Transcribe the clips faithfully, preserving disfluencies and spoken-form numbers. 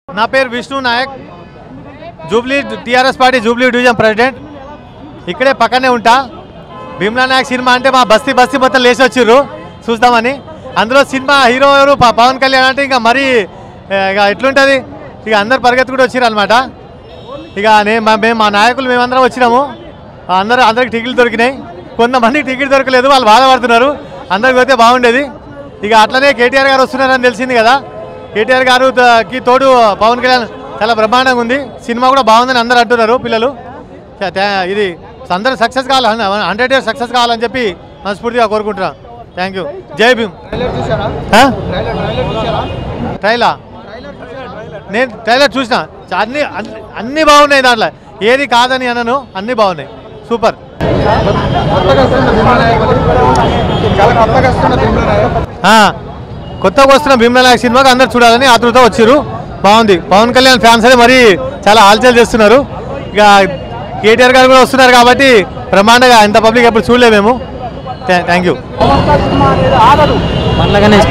నా పేరు Vishnu Nayak, Jubilee TRS party Jubilee division president. ఇక్కడే పక్కనే ఉంటా. భీమ్లా నాయక్ సినిమా అంటే మా బస్తీ బస్తీ మొత్తం లేచి వచ్చిర్రు చూద్దామని. అందులో సినిమా హీరో ఎవరు పవన్ కళ్యాణ్ అంటే ఇంకా మరీ ఇక ఎట్లుంటుంది, ఇక అందరు పరిగెత్తు కూడా వచ్చిర్రు అనమాట. ఇక నేను మేము మా నాయకులు మేమందరం వచ్చినాము. అందరూ అందరికి టికెట్లు దొరికినాయి, కొంతమందికి టికెట్ దొరకలేదు, వాళ్ళు బాధపడుతున్నారు. అందరికి పోతే బాగుండేది. ఇక అట్లనే కేటీఆర్ గారు వస్తున్నారని తెలిసింది కదా. కేటీఆర్ గారుకి తోడు పవన్ కళ్యాణ్ చాలా బ్రహ్మాండంగా ఉంది. సినిమా కూడా బాగుందని అందరూ అంటున్నారు పిల్లలు. ఇది అందరూ సక్సెస్ కావాలి, హండ్రెడ్ ఇయర్స్ సక్సెస్ కావాలని చెప్పి మనస్ఫూర్తిగా కోరుకుంటున్నాను. Thank you. జై భీమ్. ట్రైలా నేను ట్రైలర్ చూసిన, అన్ని అన్నీ బాగున్నాయి. దాంట్లో ఏది కాదని అనను, అన్నీ బాగున్నాయి. సూపర్. కొత్తగా వస్తున్న భీమ్లా నాయక్ సినిమాకి అందరు చూడాలని ఆతృత వచ్చారు. బాగుంది. పవన్ కళ్యాణ్ ఫ్యాన్స్ అనేది మరీ చాలా హల్చల్ చేస్తున్నారు. ఇక కేటీఆర్ గారు కూడా వస్తున్నారు కాబట్టి బ్రహ్మాండంగా ఇంత పబ్లిక్ ఎప్పుడు చూడలేము మేము. Thank you. బండ్ల గణేష్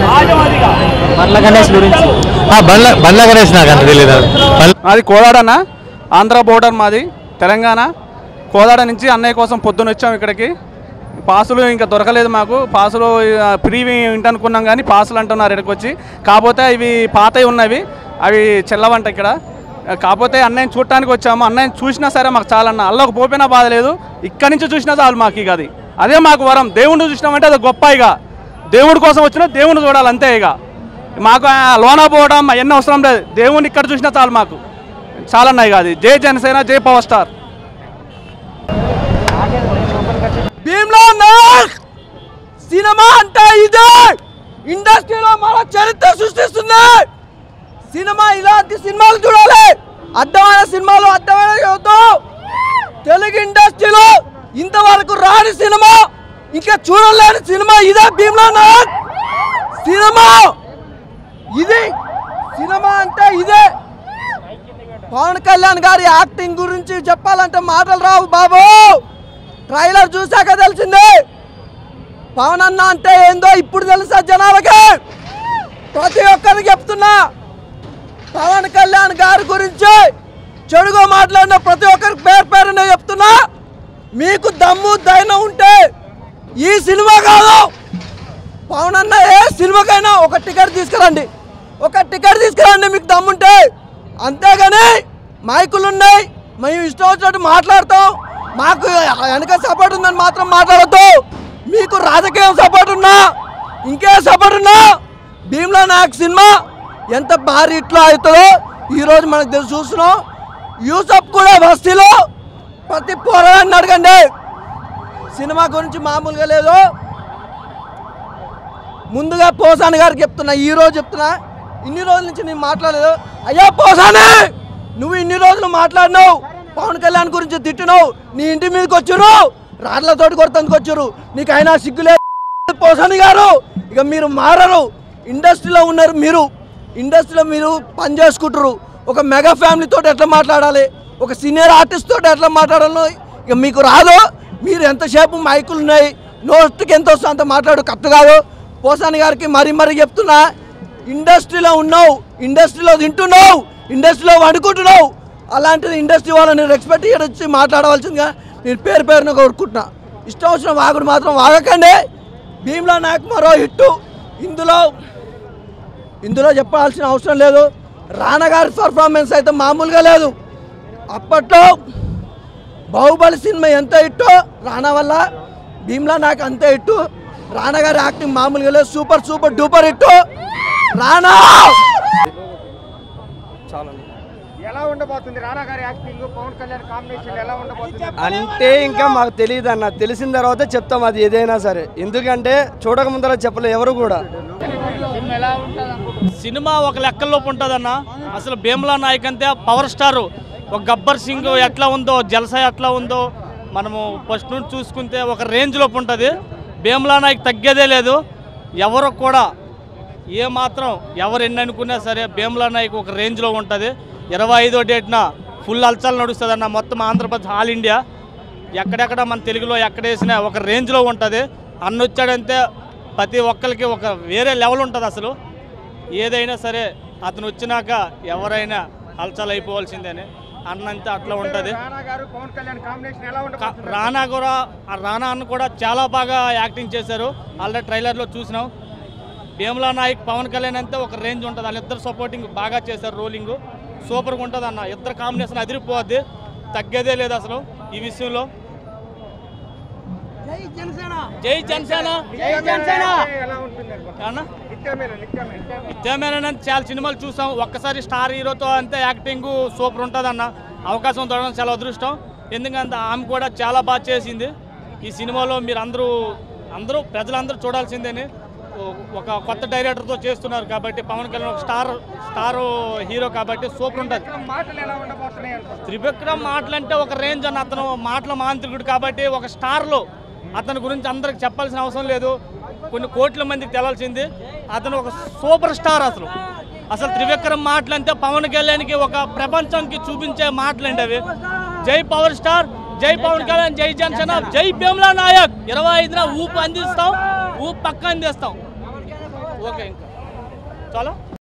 గురించి బండ్ల గణేష్ నాకు అంత తెలియదు. మాది కోదాడన్న, ఆంధ్ర బోర్డర్ మాది, తెలంగాణ. కోదాడ నుంచి అన్నయ్య కోసం పొద్దున్న వచ్చాం ఇక్కడికి. పాసులు ఇంకా దొరకలేదు మాకు. పాసులు ఫ్రీ ఇంటనుకున్నాం కానీ పాసులు అంటున్నారు ఇక్కడికి వచ్చి. కాకపోతే ఇవి పాతవి ఉన్నవి, అవి చెల్లవంట ఇక్కడ. కాకపోతే అన్నయ్యని చూడటానికి వచ్చాము. అన్నయ్యని చూసినా సరే మాకు చాలన్న, అల్లకు పోయినా బాధ లేదు. ఇక్కడి నుంచి చూసినా చాలు మాకు. ఇక అది అదే మాకు వరం. దేవుడిని చూసినామంటే అది గొప్ప. ఇక దేవుడి కోసం వచ్చినా దేవుడిని చూడాలి అంతే. ఇక మాకు లోనా పోవడం అవన్నీ అవసరం లేదు. దేవుడిని ఇక్కడ చూసినా చాలు మాకు చాలన్నా. ఇక అది జై జనసేన, జై పవర్ స్టార్. భీమ్లా నాయక్ సినిమా అంటే ఇదే. ఇండస్ట్రీలో మన చరిత్ర సృష్టిస్తుంది సినిమా. ఇలాంటి సినిమాలు చూడాలి, అర్థమైన సినిమాలు, అర్థమైన యువతో. తెలుగు ఇండస్ట్రీలో ఇంతవరకు రాని సినిమా, ఇంకా చూడలేని సినిమా ఇదే భీమ్లా నాయక్ సినిమా. ఇది సినిమా అంటే ఇదే. పవన్ కళ్యాణ్ గారి యాక్టింగ్ గురించి చెప్పాలంటే మాటలు రావు బాబు. ట్రైలర్ చూసాక తెలిసింది పవన్ అన్న అంటే ఏందో ఇప్పుడు తెలుసా జనాలకి. ప్రతి ఒక్కరికి చెప్తున్నా, పవన్ కళ్యాణ్ గారి గురించి చెడుగా మాట్లాడిన ప్రతి ఒక్కరికి పేరు పేరునే చెప్తున్నా. మీకు దమ్ము ధైర్యం ఉంటే ఈ సినిమా కాదు, పవన్ అన్న ఏ సినిమాకైనా ఒక టికెట్ తీసుకురండి, ఒక టికెట్ తీసుకురండి మీకు దమ్ముంటే. అంతేగాని మైకులు ఉన్నాయి, మేము ఇష్టం వచ్చినట్టు మాట్లాడతాం, మాకు వెనక సపోర్ట్ ఉందని మాత్రం మాట్లాడద్దు. మీకు రాజకీయం సపోర్ట్ ఉన్నా, ఇంకే సపోర్ట్ ఉన్నా, భీమ్లా నాయక్ సినిమా ఎంత భారీ ఇట్లా అవుతుందో ఈరోజు మనకు తెలిసి చూస్తున్నాం. యూసఫ్ కూడా బస్తీలో ప్రతి పోరాడాన్ని అడగండి. సినిమా గురించి మామూలుగా లేదు. ముందుగా పోసాని గారికి చెప్తున్నా, ఈరోజు చెప్తున్నా, ఇన్ని రోజుల నుంచి నేను మాట్లాడలేదు. అయ్యా పోసానే, నువ్వు ఇన్ని రోజులు మాట్లాడినావు, పవన్ కళ్యాణ్ గురించి తిట్టినావు, నీ ఇంటి మీదకి వచ్చారు, రాడ్లతోటి కొడతానికి వచ్చారు, నీకు అయినా సిగ్గులేదు పోసాని గారు. ఇక మీరు మారరు, ఇండస్ట్రీలో ఉన్నారు మీరు, ఇండస్ట్రీలో మీరు పని చేసుకుంటారు. ఒక మెగా ఫ్యామిలీ తోటి ఎట్లా మాట్లాడాలి, ఒక సీనియర్ ఆర్టిస్ట్ తోటి ఎట్లా మాట్లాడాలో ఇక మీకు రాదు. మీరు ఎంతసేపు మైకులు ఉన్నాయి, నోట్కి ఎంత వస్తుందో అంత మాట్లాడు, కరెక్ట్ కాదు. పోసాని గారికి మరీ మరీ చెప్తున్నా, ఇండస్ట్రీలో ఉన్నావు, ఇండస్ట్రీలో తింటున్నావు, ఇండస్ట్రీలో వండుకుంటున్నావు. అలాంటిది ఇండస్ట్రీ వాళ్ళని రెస్పెక్ట్ ఇచ్చి మాట్లాడవలసిందిగా నేను పేరు పేరున కోరుకుంటున్నా. ఇష్టం వచ్చిన వాగుడు మాత్రం వాగకండి. భీమ్లా నాయక్ మరో హిట్టు. ఇందులో ఇందులో చెప్పాల్సిన అవసరం లేదు. రానా గారి పర్ఫార్మెన్స్ అయితే మామూలుగా లేదు. అప్పట్లో బాహుబలి సినిమా ఎంత హిట్టో రానా వల్ల భీమ్లా నాయక్ అంతే హిట్టు. రానా గారి యాక్టింగ్ మామూలుగా లేదు, super super duper hit. Rana ఎలా ఉండబోతుంది, రానా గారి యాక్టింగ్ పవన్ కళ్యాణ్ కాంబినేషన్ ఎలా ఉండబోతుంది అంటే ఇంకా మాకు తెలియదు అన్న. తెలిసిన తర్వాత చెప్తాం అది ఏదైనా సరే. ఎందుకంటే చూడక ముందర చెప్పలేదు ఎవరు కూడా. సినిమా ఒక లెక్కల్లోపు ఉంటుందన్న. అసలు భీమ్లా నాయక్ అంతే పవర్ స్టార్. ఒక గబ్బర్ సింగ్ ఎట్లా ఉందో, జల్సా ఎట్లా ఉందో మనము ఫస్ట్ నుండి చూసుకుంటే ఒక రేంజ్లోపు ఉంటుంది. భీమ్లా నాయక్ తగ్గేదే లేదు. ఎవరు కూడా ఏమాత్రం ఎవరు ఎన్ని అనుకున్నా సరే భీమ్లా నాయక్ ఒక రేంజ్లో ఉంటుంది. ఇరవై ఐదో డేట్న ఫుల్ అల్చల్ నడుస్తుంది అన్న. మొత్తం ఆంధ్రప్రదేశ్, ఆల్ ఇండియా, ఎక్కడెక్కడ మన తెలుగులో ఎక్కడ వేసినా ఒక రేంజ్లో ఉంటుంది. అన్నొచ్చాడంటే ప్రతి ఒక్కరికి ఒక వేరే లెవెల్ ఉంటుంది. అసలు ఏదైనా సరే అతను వచ్చినాక ఎవరైనా హల్చల్ అయిపోవాల్సిందేనే అన్నంత అట్లా ఉంటుంది. రానా గారు పవన్ కళ్యాణ్ కాంబినేషన్ ఎలా ఉండబోతుంది? రానా కూడా ఆ రానా అన్న కూడా చాలా బాగా యాక్టింగ్ చేశారు. ఆల్రెడీ ట్రైలర్లో చూసినాం. భీమ్లా నాయక్ పవన్ కళ్యాణ్ అంతే ఒక రేంజ్ ఉంటుంది. వాళ్ళిద్దరు సపోర్టింగ్ బాగా చేశారు. రోలింగ్ సూపర్గా ఉంటుంది అన్న. ఇద్దరు కాంబినేషన్ అదిరిపోద్ది, తగ్గేదే లేదు అసలు ఈ విషయంలో. జై జనసేన ఎలా ఉంటుంది అనుకుంటున్నారు? అన్న నిత్యమేన నిత్యమేన నిత్యమేన చాలా సినిమాలు చూసాం. ఒక్కసారి స్టార్ హీరోతో అంతే యాక్టింగ్ సూపర్ ఉంటుంది అన్న. అవకాశం దొరకడం చాలా అదృష్టం. ఎందుకంటే ఆమె కూడా చాలా బాగా చేసింది ఈ సినిమాలో. మీరు అందరూ అందరూ ప్రజలందరూ చూడాల్సిందేని. ఒక కొత్త డైరెక్టర్తో చేస్తున్నారు కాబట్టి పవన్ కళ్యాణ్ ఒక స్టార్ స్టార్ హీరో కాబట్టి సూపర్ ఉంటుంది. మాటలు ఎలా ఉండబోతున్నాయి అనుకుంటున్నారు? త్రివిక్రమ్ మాటలు అంటే ఒక రేంజ్ అన్న. అతను మాటల మాంత్రికుడు కాబట్టి ఒక స్టార్లో అతని గురించి అందరికి చెప్పాల్సిన అవసరం లేదు. కొన్ని కోట్ల మందికి తెలాల్సింది. అతను ఒక సూపర్ స్టార్. అసలు అసలు త్రివిక్రమ్ మాటలు అంటే పవన్ కళ్యాణ్కి ఒక ప్రపంచంకి చూపించే మాటలు అండి అవి. జై పవర్ స్టార్, జై పవన్ కళ్యాణ్, జై జనసేన, జై భీమ్లా నాయక్. ఇరవై ఐదున ఊపు అందిస్తాం, ఊపు పక్క అందిస్తాం. ఓకే ఇంకా చాలా